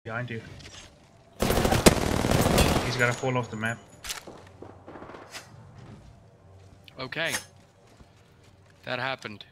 Behind you. He's gotta fall off the map. Okay. That happened.